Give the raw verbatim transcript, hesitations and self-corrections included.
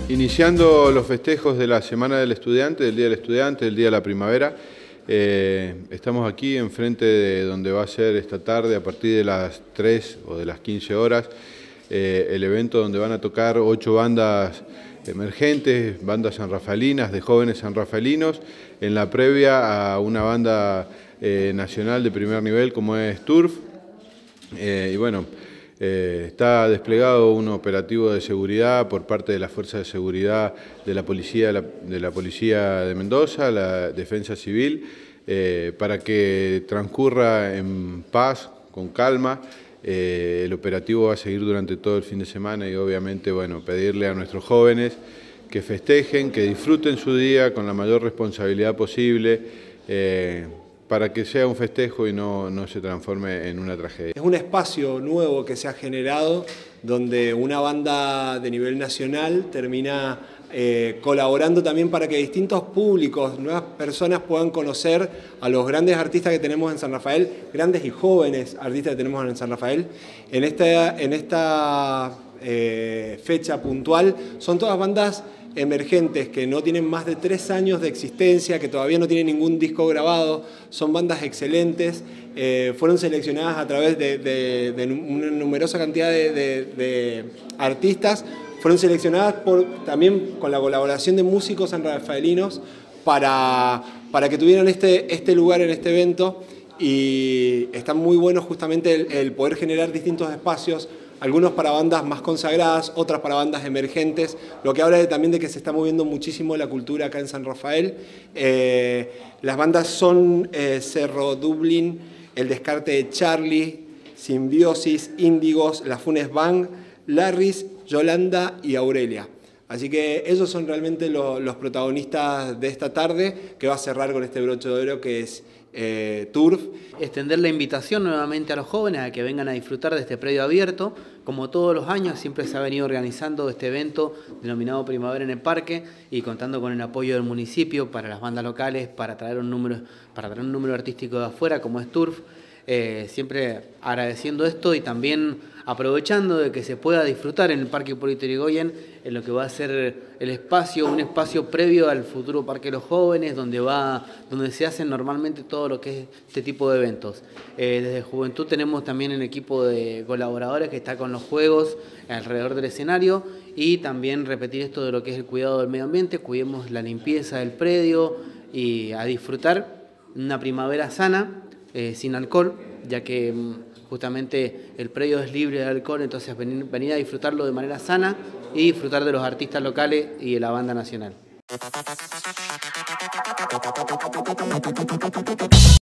Iniciando los festejos de la Semana del Estudiante, del Día del Estudiante, del Día de la Primavera, eh, estamos aquí enfrente de donde va a ser esta tarde, a partir de las tres o de las quince horas, eh, el evento donde van a tocar ocho bandas emergentes, bandas sanrafaelinas, de jóvenes sanrafaelinos, en la previa a una banda eh, nacional de primer nivel como es Turf. Eh, y bueno, Eh, está desplegado un operativo de seguridad por parte de las fuerzas de seguridad de la Policía, la, de, la Policía de Mendoza, la Defensa Civil, eh, para que transcurra en paz, con calma. Eh, el operativo va a seguir durante todo el fin de semana y obviamente, bueno, pedirle a nuestros jóvenes que festejen, que disfruten su día con la mayor responsabilidad posible, eh, para que sea un festejo y no, no se transforme en una tragedia. Es un espacio nuevo que se ha generado donde una banda de nivel nacional termina eh, colaborando también para que distintos públicos, nuevas personas puedan conocer a los grandes artistas que tenemos en San Rafael, grandes y jóvenes artistas que tenemos en San Rafael. En esta, en esta eh, fecha puntual son todas bandas emergentes que no tienen más de tres años de existencia, que todavía no tienen ningún disco grabado, son bandas excelentes, eh, fueron seleccionadas a través de, de, de una numerosa cantidad de, de, de artistas, fueron seleccionadas por, también con la colaboración de músicos sanrafaelinos para, para que tuvieran este, este lugar en este evento, y está muy bueno justamente el, el poder generar distintos espacios, algunos para bandas más consagradas, otras para bandas emergentes, lo que habla de, también de que se está moviendo muchísimo la cultura acá en San Rafael. Eh, las bandas son eh, Cerro Dublín, El Descarte de Charlie, Simbiosis, Índigos, La Funes Band, Larrys, Yolanda y Aurelia. Así que ellos son realmente lo, los protagonistas de esta tarde, que va a cerrar con este broche de oro que es eh, Turf. Extender la invitación nuevamente a los jóvenes a que vengan a disfrutar de este predio abierto. Como todos los años siempre se ha venido organizando este evento denominado Primavera en el Parque, y contando con el apoyo del municipio para las bandas locales, para traer un número, para traer un número artístico de afuera como es Turf. Eh, siempre agradeciendo esto y también aprovechando de que se pueda disfrutar en el Parque Hipólito Yrigoyen, en lo que va a ser el espacio, un espacio previo al futuro Parque de los Jóvenes, donde, va, donde se hacen normalmente todo lo que es este tipo de eventos. Eh, desde Juventud tenemos también un equipo de colaboradores que está con los juegos alrededor del escenario, y también repetir esto de lo que es el cuidado del medio ambiente, cuidemos la limpieza del predio y a disfrutar una primavera sana, Eh, sin alcohol, ya que justamente el predio es libre de alcohol, entonces venir, venir a disfrutarlo de manera sana y disfrutar de los artistas locales y de la banda nacional.